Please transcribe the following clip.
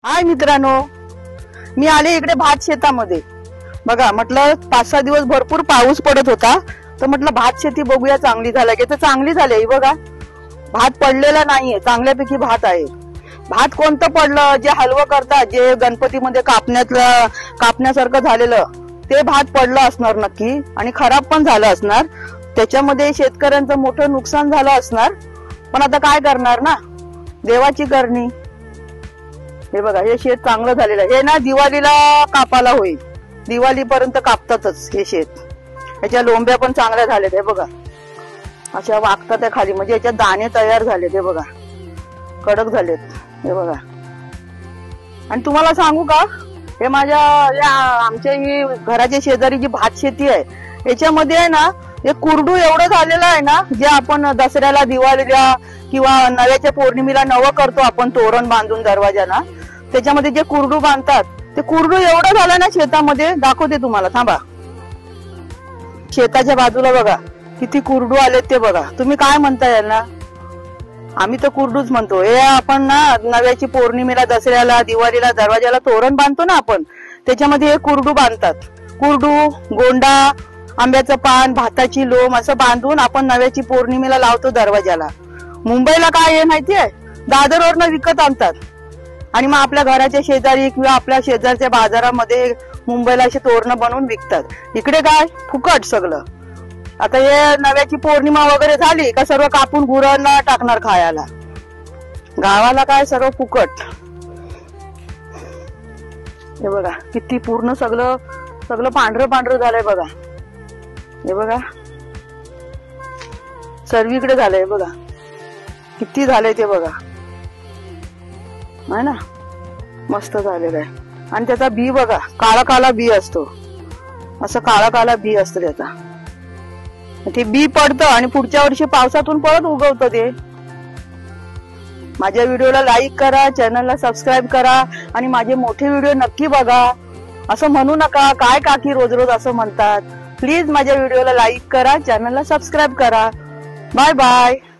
हाय मित्रांनो, मी आले इकडे भात शेतामध्ये। बघा, म्हटलं 5-6 दिवस भरपूर पाऊस पडत होता, तर म्हटलं भात शेती बघूया चांगली झाली की। तर चांगली झाली ही बघा, भात पडलेला नाहीये, चांगल्यापैकी भात आहे। भात कोणतं पडलं, जे हलवं करतात, जे गणपतीमध्ये कापण्यासारखं झालेलं ते भात पडलं असणार नक्की, आणि खराब पण झालं असणार। त्याच्यामध्ये शेतकऱ्यांचं मोठं नुकसान झालं असणार, पण आता काय करणार ना, देवाची करणी। हे बघा, हे शेत चांगलं झालेलं आहे। हे ना दिवाळीला कापाला होईल, दिवाळीपर्यंत कापतातच हे शेत। याच्या लोंब्या पण चांगल्या झाल्यात, हे बघा अशा वागतात त्या खाली, म्हणजे याच्यात दाणे तयार झालेत, हे बघा कडक झालेत, हे बघा। आणि तुम्हाला सांगू का, हे आमच्या ही घराच्या शेजारी जी भात शेती आहे, याच्यामध्ये आहे ना, हे कुरडू एवढं झालेलं आहे ना, जे आपण दसऱ्याला, दिवाळीला किंवा नव्याच्या पौर्णिमेला नवं करतो आपण तोरण बांधून दरवाजाला, त्याच्यामध्ये जे कुरडू बांधतात, ते कुरडू एवढं झालं ना शेतामध्ये, दाखवते तुम्हाला, थांबा। शेताच्या बाजूला बघा किती कुरडू आलेत ते बघा। तुम्ही काय म्हणता यांना? आम्ही तर कुरडूच म्हणतो। हे आपण ना नव्याची पौर्णिमेला, दसऱ्याला, दिवाळीला दरवाजाला तोरण बांधतो ना आपण, त्याच्यामध्ये हे कुरडू बांधतात। कुरडू, गोंडा, आंब्याचं पान, भाताची लोम असं बांधून आपण नव्याची पौर्णिमेला लावतो दरवाजाला। मुंबईला काय आहे माहितीये, दादरवरनं विकत आणतात, आणि मग आपल्या घराच्या शेजारी किंवा आपल्या शेजारच्या बाजारामध्ये मुंबईला असे तोरण बनवून विकतात। इकडे काय फुकट सगळं। आता हे नव्याची पौर्णिमा वगैरे झाली का सर्व कापून गुरांना टाकणार खायला। गावाला काय सर्व फुकट। हे बघा किती पूर्ण सगळं पांढरं पांढरं झालंय बघा, हे बघा सर्वीकडे झालंय बघा, किती झालंय ते बघा, आहे ना, मस्त झालेलं आहे। आणि त्याचा बी बघा, काळा काळा बी असतो, असं काळा काळा बी असतं त्याचा। ते बी पडतं आणि पुढच्या वर्षी पावसातून परत उगवतं ते। माझ्या व्हिडिओला लाईक करा, चॅनलला सबस्क्राईब करा, आणि माझे मोठे व्हिडिओ नक्की बघा। असं म्हणू नका काय काकी रोज रोज असं म्हणतात। प्लीज माझ्या व्हिडिओला लाईक करा, चॅनलला सबस्क्राईब करा। Bye bye.